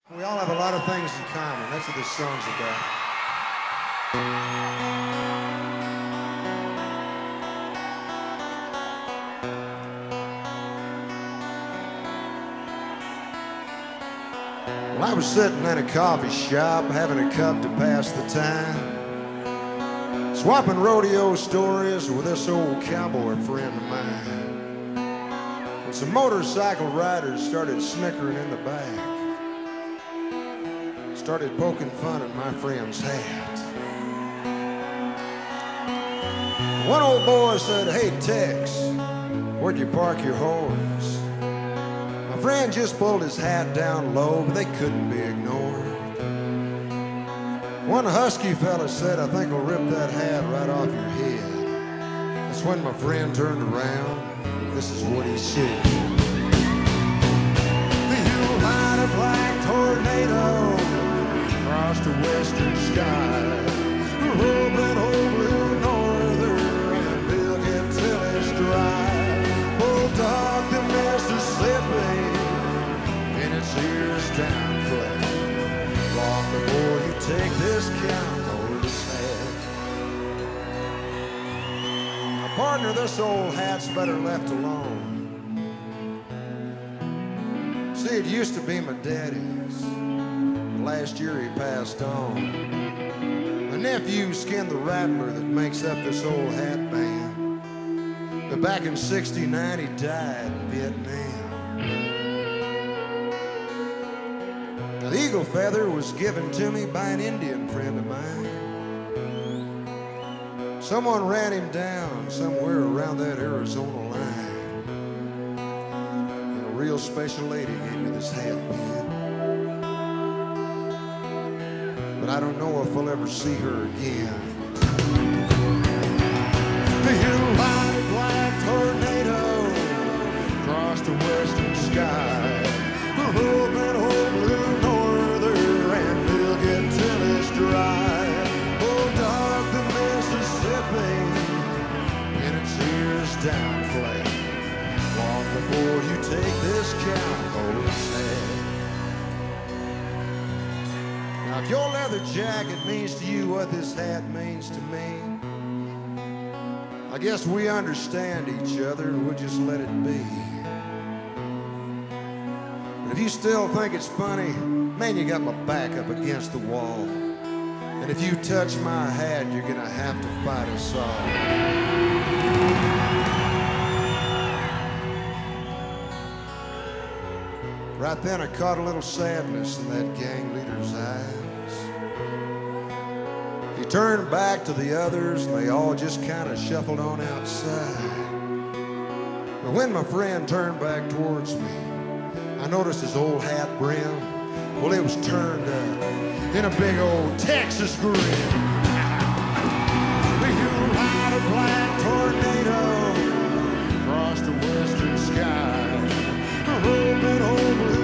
We all have a lot of things in common. That's what this song's about. Well, I was sitting in a coffee shop having a cup to pass the time, swapping rodeo stories with this old cowboy friend of mine, when some motorcycle riders started snickering in the back, started poking fun at my friend's hat. One old boy said, "Hey Tex, where'd you park your horse?" My friend just pulled his hat down low, but they couldn't be ignored. One husky fella said, "I think I'll rip that hat right off your head." That's when my friend turned around. This is what he said. "You ride a black tornado across the western sky, rolling old blue norther and Bill get till it's dry. Bulldog to Mississippi, and its ears down flat. Long before you take this count, hold his head." My partner, this old hat's better left alone. See, it used to be my daddy's. Last year he passed on. My nephew skinned the rattler that makes up this old hat band. But back in '69 he died in Vietnam. Now the eagle feather was given to me by an Indian friend of mine. Someone ran him down somewhere around that Arizona line, and a real special lady gave me this hat pin. But I don't know if I'll ever see her again. You ride a black tornado across the western sky, rolling old blue norther and we'll get till it's dry. Bulldog to Mississippi, and its ears down flat. Long before you take this count, hold its head. Now, if your leather jacket means to you what this hat means to me, I guess we understand each other and we'll just let it be. And if you still think it's funny, man, you got my back up against the wall. And if you touch my hat, you're gonna have to fight us all. Right then I caught a little sadness in that gang leader's eyes. He turned back to the others and they all just kind of shuffled on outside. But when my friend turned back towards me, I noticed his old hat brim, well, it was turned up in a big old Texas grin. You ride a black tornado across the western sky, rolling over